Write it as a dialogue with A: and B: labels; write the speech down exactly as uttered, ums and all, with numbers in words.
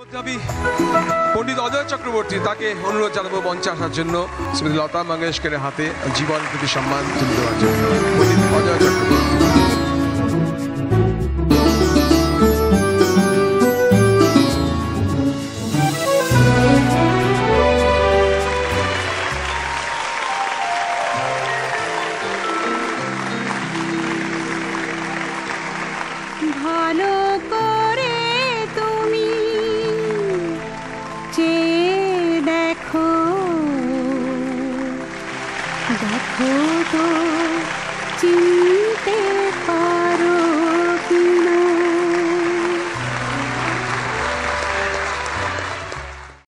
A: আমি পণ্ডিত অজয় চক্রবর্তী তাকে অনুরোধ জানাবো মঞ্চে আসার জন্য শ্রীমতী লতা মঙ্গেশকরের হাতে জীবন প্রতি সম্মান তুলে দেওয়ার জন্য। পণ্ডিত অজয় চক্রবর্তী।
B: ভালো করে তুমি চেয়ে দেখো, দেখো তো চিন্তা